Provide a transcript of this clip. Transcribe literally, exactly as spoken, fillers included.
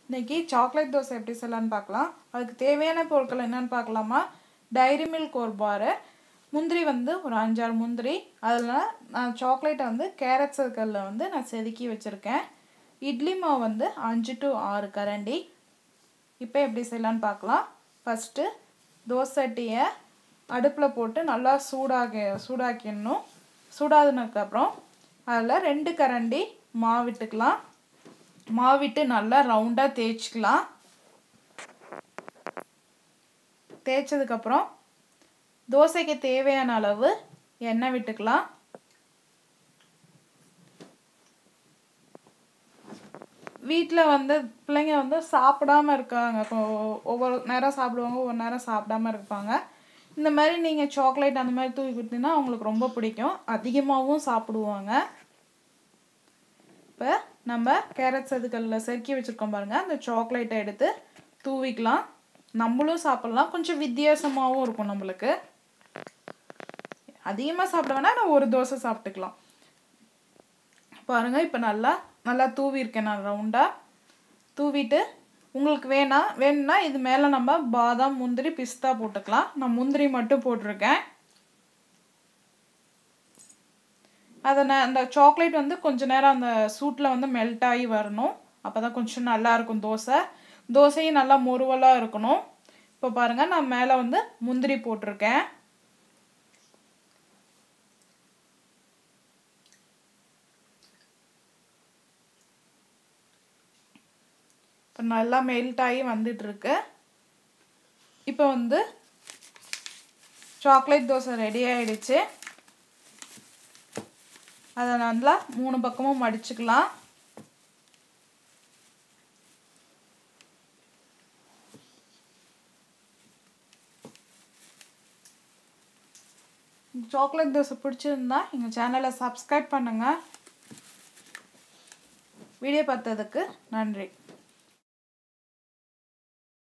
இன்னைக்கு சாக்லேட் தோசை எப்படி செய்யலாம்னு பார்க்கலாம். அதுக்கு தேவையான பொருட்கள் என்னன்னு பார்க்கலாமா. டைரி மில்க் ஒரு பாரு, முந்திரி வந்து ஒரு அஞ்சாறு முந்திரி, அதில் நான் சாக்லேட்டை வந்து கேரட் சர்க்கிளில் வந்து நான் செதுக்கி வச்சுருக்கேன். இட்லி மாவு வந்து அஞ்சு டு ஆறு கரண்டி. இப்போ எப்படி செய்யலான்னு பார்க்கலாம். ஃபஸ்ட்டு தோசைட்டியை அடுப்பில் போட்டு நல்லா சூடாக சூடாக்கிடணும். சூடாதுனதுக்கப்புறம் அதில் ரெண்டு கரண்டி மாவிட்டுக்கலாம். மாவிட்டு நல்லா ரவுண்டாக தேய்ச்சிக்கலாம். தேய்ச்சதுக்கப்புறம் தோசைக்கு தேவையான அளவு எண்ணெய் விட்டுக்கலாம். வீட்டில் வந்து பிள்ளைங்க வந்து சாப்பிடாமல் இருக்காங்க. ஒவ்வொரு நேரம் சாப்பிடுவாங்க, ஒவ்வொரு நேரம் சாப்பிடாமல் இருப்பாங்க. இந்த மாதிரி நீங்கள் சாக்லேட் அந்த மாதிரி தூவி கொடுத்தீங்கன்னா அவங்களுக்கு ரொம்ப பிடிக்கும், அதிகமாகவும் சாப்பிடுவாங்க. இப்போ நம்ம கேரட் சதுக்கல்ல செதுக்கி வச்சுருக்கோம் பாருங்கள், அந்த சாக்லேட்டை எடுத்து தூவிக்கலாம். நம்மளும் சாப்பிட்லாம், கொஞ்சம் வித்தியாசமாகவும் இருக்கும். நம்மளுக்கு அதிகமாக சாப்பிட வேணால் நான் ஒரு தோசை சாப்பிட்டுக்கலாம். பாருங்கள், இப்போ நல்லா நல்லா தூவிருக்கேன் நான் ரவுண்டாக. தூவிட்டு உங்களுக்கு வேணா வேணும்னா இது மேலே நம்ம பாதாம் முந்திரி பிஸ்தா போட்டுக்கலாம். நான் முந்திரி மட்டும் போட்டிருக்கேன். அதை நான் அந்த சாக்லேட் வந்து கொஞ்சம் நேரம் அந்த சூட்டில் வந்து மெல்ட் ஆகி வரணும். அப்போ தான் கொஞ்சம் நல்லாயிருக்கும் தோசை. தோசையும் நல்லா முறுவலாக இருக்கணும். இப்போ பாருங்கள், நான் மேலே வந்து முந்திரி போட்டிருக்கேன். இப்போ நல்லா மெல்ட் ஆகி வந்துட்டுருக்கு. இப்போ வந்து சாக்லேட் தோசை ரெடி ஆகிடுச்சு. அதை நல்லா மூணு பக்கமும் மடிச்சுக்கலாம். சாக்லேட் தோசை பிடிச்சிருந்தா எங்கள் சேனலை சப்ஸ்கிரைப் பண்ணுங்கள். வீடியோ பார்த்ததுக்கு நன்றி.